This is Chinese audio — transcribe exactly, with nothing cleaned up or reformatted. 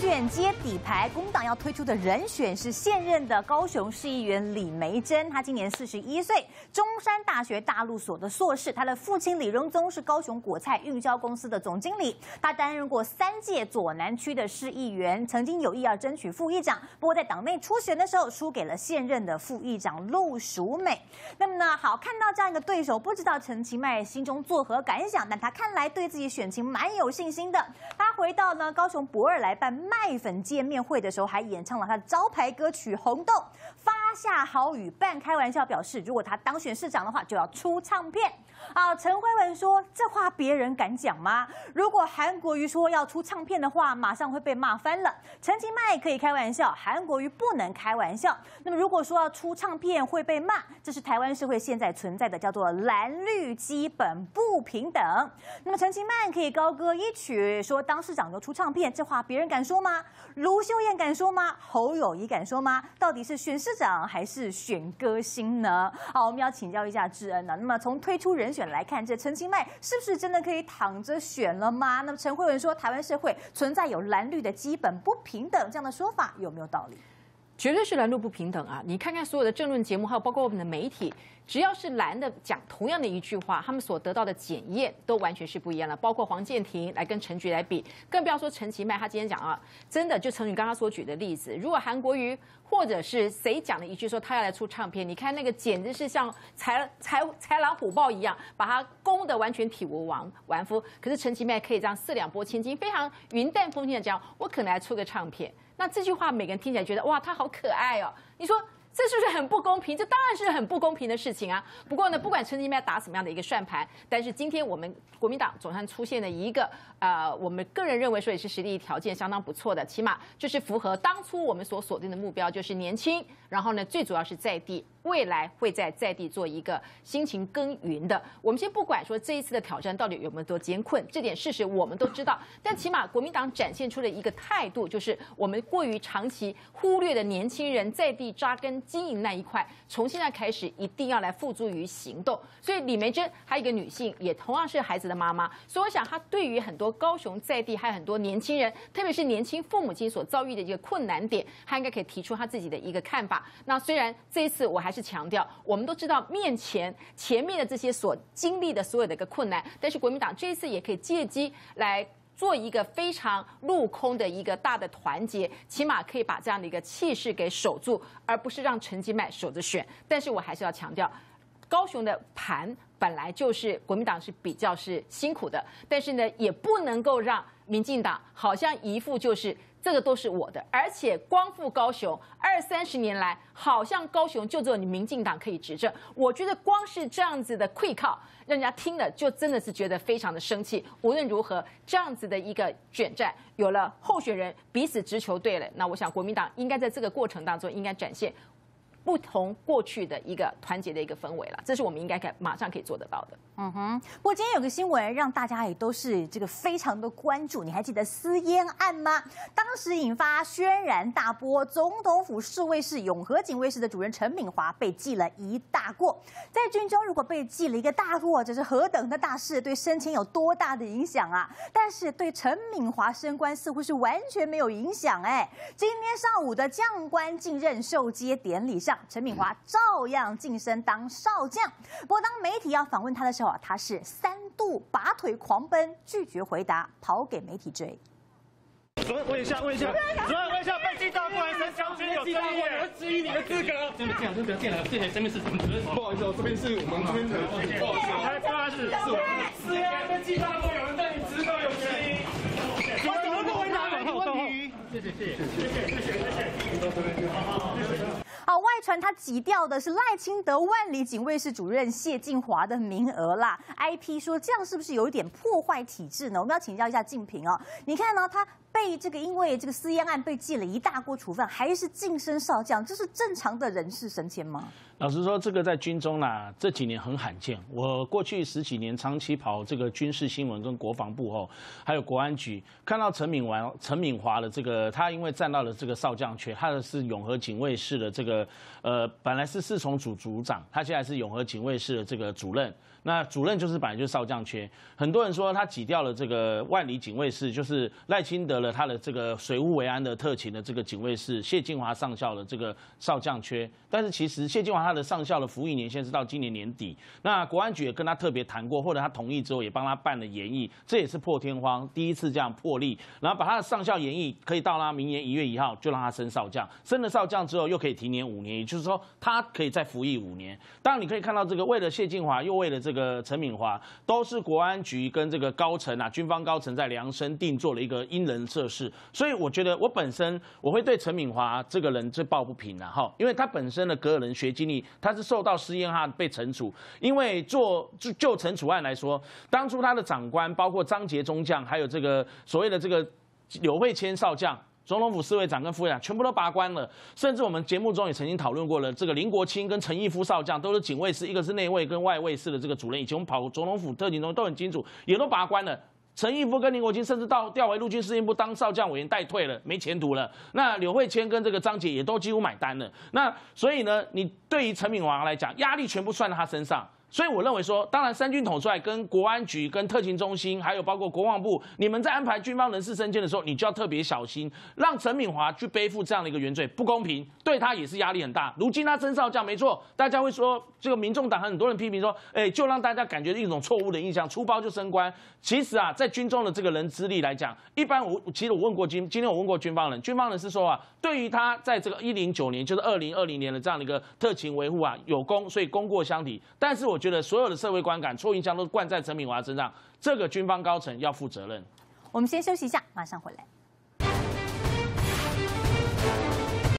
选接底牌，工党要推出的人选是现任的高雄市议员李眉蓁，她今年四十一岁，中山大学大陆所的硕士。她的父亲李荣宗是高雄果菜运销公司的总经理，他担任过三届左南区的市议员，曾经有意要争取副议长，不过在党内初选的时候输给了现任的副议长陆淑美。那么呢，好，看到这样一个对手，不知道陈其迈心中作何感想？但他看来对自己选情蛮有信心的。他回到呢高雄博尔来办麦粉见面会的时候，还演唱了他的招牌歌曲《红豆》，发下豪语，半开玩笑表示，如果他当选市长的话，就要出唱片。啊，陈慧文说，这话别人敢讲吗？如果韩国瑜说要出唱片的话，马上会被骂翻了。陈其迈可以开玩笑，韩国瑜不能开玩笑。那么如果说要出唱片会被骂，这是台湾社会现在存在的叫做蓝绿基本不平等。那么陈其迈可以高歌一曲，说当市长就出唱片，这话别人敢说吗？卢秀燕敢说吗？侯友宜敢说吗？到底是选市长还是选歌星呢？好，我们要请教一下智恩呢。那么从推出人选来看，这陈其迈是不是真的可以躺着选了吗？那么陈慧文说，台湾社会存在有蓝绿的基本不平等这样的说法，有没有道理？ 绝对是蓝绿不平等啊！你看看所有的政论节目，还有包括我们的媒体，只要是蓝的讲同样的一句话，他们所得到的检验都完全是不一样的。包括黄健庭来跟陈菊来比，更不要说陈其迈，他今天讲啊，真的就陈菊刚刚所举的例子，如果韩国瑜或者是谁讲了一句说他要来出唱片，你看那个简直是像豺豺豺狼虎豹一样，把他攻得完全体无完完肤。可是陈其迈可以这样四两拨千斤，非常云淡风轻的讲，我可能来出个唱片。那这句话每个人听起来觉得哇，他好可爱哦。你说这是不是很不公平？这当然是很不公平的事情啊。不过呢，不管陈其迈打什么样的一个算盘，但是今天我们国民党总算出现了一个呃，我们个人认为说也是实力条件相当不错的，起码就是符合当初我们所锁定的目标，就是年轻，然后呢，最主要是在地。未来会在在地做一个辛勤耕耘的。我们先不管说这一次的挑战到底有没有多艰困，这点事实我们都知道。但起码国民党展现出了一个态度，就是我们过于长期忽略的年轻人在地扎根经营那一块，从现在开始一定要来付诸于行动。所以李眉蓁还有一个女性，也同样是孩子的妈妈，所以我想她对于很多高雄在地还有很多年轻人，特别是年轻父母亲所遭遇的一个困难点，她应该可以提出她自己的一个看法。那虽然这一次我还是强调，我们都知道面前前面的这些所经历的所有的一个困难，但是国民党这一次也可以借机来做一个非常陆空的一个大的团结，起码可以把这样的一个气势给守住，而不是让陈其迈守着选。但是我还是要强调，高雄的盘本来就是国民党是比较是辛苦的，但是呢，也不能够让民进党好像一副就是这个都是我的，而且光复高雄二三十年来，好像高雄就只有你民进党可以执政。我觉得光是这样子的溃靠，让人家听了就真的是觉得非常的生气。无论如何，这样子的一个卷战，有了候选人彼此直球对了，那我想国民党应该在这个过程当中应该展现不同过去的一个团结的一个氛围了，这是我们应该可马上可以做得到的。 嗯哼，不过今天有个新闻让大家也都是这个非常的关注，你还记得私烟案吗？当时引发轩然大波，总统府侍卫室永和警卫室的主任陈敏华被记了一大过。在军中如果被记了一个大过，这是何等的大事，对升迁有多大的影响啊？但是对陈敏华升官似乎是完全没有影响哎。今天上午的将官进任授阶典礼上，陈敏华照样晋升当少将。不过当媒体要访问他的时候，他是三度拔腿狂奔，拒绝回答，跑给媒体追。 主任，问一下，问一下，主任，问一下，被记大过来，陈将军有争议，我质疑你的资格。这边进来，这边进来，谢谢，这边是什么？不好意思，这边是我们这边的，不好意思，来，不好意思，是我们。是啊，被记大过，有人对你职责有质疑。主任，怎么不回答我的问题？谢谢，谢谢，谢谢，谢谢，谢谢。到这边就好，好，谢谢。 好，外传他挤掉的是赖清德万里警卫室主任谢晋华的名额啦。I P 说这样是不是有一点破坏体制呢？我们要请教一下敬平哦。你看呢，他被这个因为这个私烟案被记了一大锅处分，还是晋升少将，这是正常的人事升迁吗？ 老实说，这个在军中啦，这几年很罕见。我过去十几年长期跑这个军事新闻跟国防部后，还有国安局，看到陈敏华、陈敏华的这个，他因为站到了这个少将缺，他的是永和警卫室的这个，呃，本来是侍从组组长，他现在是永和警卫室的这个主任。那主任就是本来就是少将缺，很多人说他挤掉了这个万里警卫室，就是赖清德了他的这个水户维安的特勤的这个警卫室谢晋华上校的这个少将缺，但是其实谢晋华他的上校的服役年限是到今年年底，那国安局也跟他特别谈过，或者他同意之后也帮他办了研议，这也是破天荒第一次这样破例，然后把他的上校研议可以到他明年一月一号就让他升少将，升了少将之后又可以提年五年，也就是说他可以再服役五年。当然你可以看到这个为了谢晋华又为了这个陈敏华，都是国安局跟这个高层啊军方高层在量身定做了一个因人设事，所以我觉得我本身我会对陈敏华这个人最抱不平啊哈，因为他本身的个人学经历，他是受到试验案被惩处，因为做就就惩处案来说，当初他的长官包括张杰中将，还有这个所谓的这个柳惠谦少将。总统府侍卫长跟副卫长全部都拔关了，甚至我们节目中也曾经讨论过了。这个林国清跟陈义夫少将都是警卫室，一个是内卫跟外卫室的这个主任，以前我们跑总统府特警中都很清楚，也都拔关了。陈义夫跟林国清甚至到调回陆军司令部当少将委员带退了，没前途了。那柳惠谦跟这个张杰也都几乎买单了。那所以呢，你对于陈敏华来讲，压力全部算在他身上。所以我认为说，当然三军统帅跟国安局、跟特勤中心，还有包括国防部，你们在安排军方人事升迁的时候，你就要特别小心，让陈敏华去背负这样的一个原罪，不公平，对他也是压力很大。如今他升少将，没错，大家会说这个民众党很多人批评说，哎，就让大家感觉一种错误的印象，出包就升官。其实啊，在军中的这个人资历来讲，一般我其实我问过军，今天我问过军方人，军方人是说啊，对于他在这个一零九年，就是二零二零年的这样的一个特勤维护啊，有功，所以功过相抵。但是我觉得所有的社会观感、错印象都灌在陈敏华身上，这个军方高层要负责任。 我们先休息一下，马上回来。